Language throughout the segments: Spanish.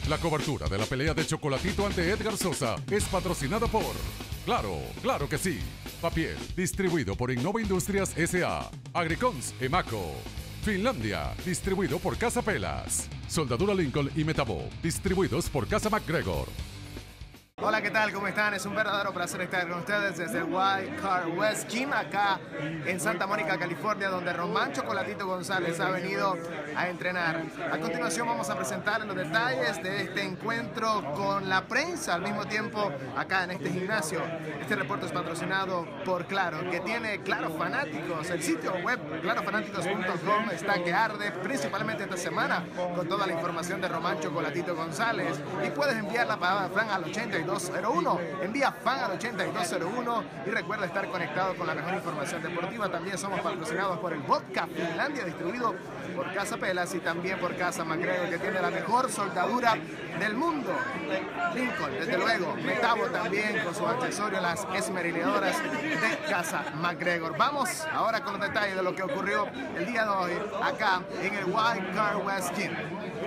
La cobertura de la pelea de Chocolatito ante Edgar Sosa es patrocinada por... Claro que sí. Papiel, distribuido por Innova Industrias S.A. Agricons, Emaco. Finlandia, distribuido por Casa Pelas. Soldadura Lincoln y Metabo, distribuidos por Casa McGregor. Hola, ¿qué tal? ¿Cómo están? Es un verdadero placer estar con ustedes desde el White Car West Gym, acá en Santa Mónica, California, donde Román Chocolatito González ha venido a entrenar. A continuación vamos a presentar los detalles de este encuentro con la prensa al mismo tiempo acá en este gimnasio. Este reporte es patrocinado por Claro, que tiene Claro Fanáticos. El sitio web clarofanáticos.com está que arde, principalmente esta semana, con toda la información de Román Chocolatito González. Y puedes enviar la palabra Fran al 8201. Envía fan al 8201 y recuerda estar conectado con la mejor información deportiva. También somos patrocinados por el Vodka Finlandia, distribuido por Casa Pelas y también por Casa McGregor, que tiene la mejor soldadura del mundo. Lincoln, desde luego. Metabo también con sus accesorios, las esmerileadoras de Casa McGregor. Vamos ahora con los detalles de lo que ocurrió el día de hoy acá en el White Car West Gym.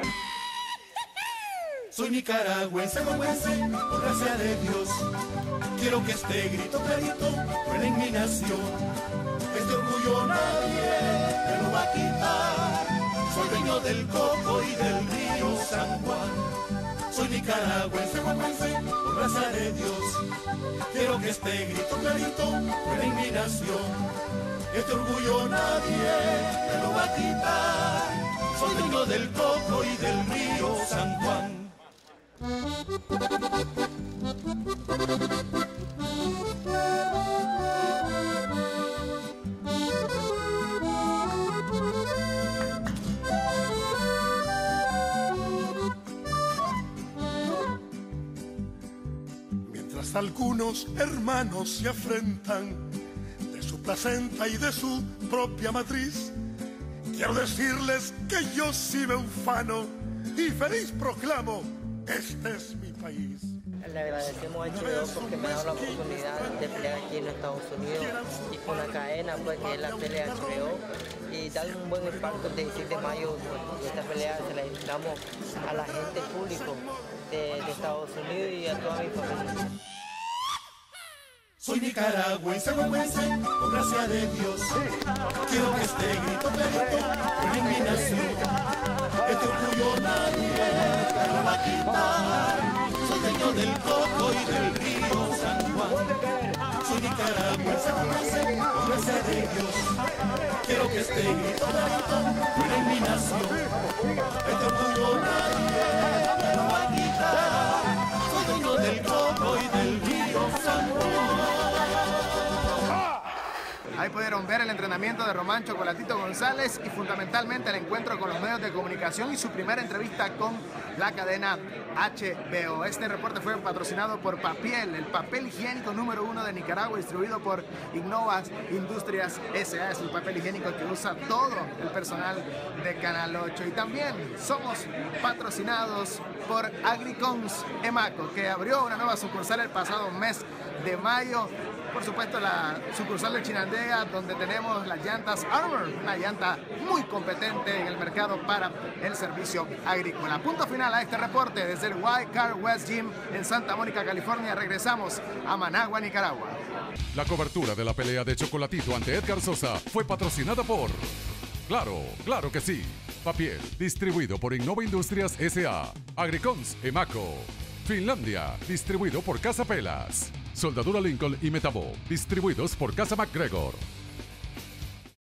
Soy nicaragüense, por gracia de Dios. Quiero que este grito clarito ruede en mi nación. Este orgullo nadie me lo va a quitar. Soy dueño del coco y del río San Juan. Soy nicaragüense, por gracia de Dios. Quiero que este grito clarito ruede en mi nación. Este orgullo nadie me lo va a quitar. Soy dueño del coco y del río San Juan. Mientras algunos hermanos se afrentan de su placenta y de su propia matriz, quiero decirles que yo sí me ufano y feliz proclamo: este es mi país. Le agradecemos a HBO porque me ha dado la oportunidad de pelear aquí en Estados Unidos y con la cadena pues, que es la pelea HBO, y darle un buen impacto el 16 de mayo. Esta pelea se la invitamos a la gente público de Estados Unidos y a toda mi familia. Soy nicaragüense, por gracia de Dios. Quiero que este grito clarito ruede en mi nación. Este orgullo nadie me lo va a quitar. Soy dueño del coco y del río San Juan. Soy nicaragüense, por gracia de Dios. Quiero que este grito clarito ruede en mi nación. Este orgullo nadie me lo va a quitar. Soy dueño del coco y del río San Juan. Ahí pudieron ver el entrenamiento de Román Chocolatito González y fundamentalmente el encuentro con los medios de comunicación y su primera entrevista con la cadena HBO. Este reporte fue patrocinado por Papiel, el papel higiénico número 1 de Nicaragua, distribuido por Innova Industrias S.A. Es el papel higiénico que usa todo el personal de Canal 8. Y también somos patrocinados por Agricons Emaco, que abrió una nueva sucursal el pasado mes de mayo. Por supuesto, la sucursal de Chinandega, donde tenemos las llantas Armor, una llanta muy competente en el mercado para el servicio agrícola. Punto final a este reporte desde el White Car West Gym en Santa Mónica, California. Regresamos a Managua, Nicaragua. La cobertura de la pelea de Chocolatito ante Edgar Sosa fue patrocinada por... Claro que sí. Papiel, distribuido por Innova Industrias S.A. Agricons, Emaco. Finlandia, distribuido por Casa Pelas. Soldadura Lincoln y Metabo, distribuidos por Casa McGregor.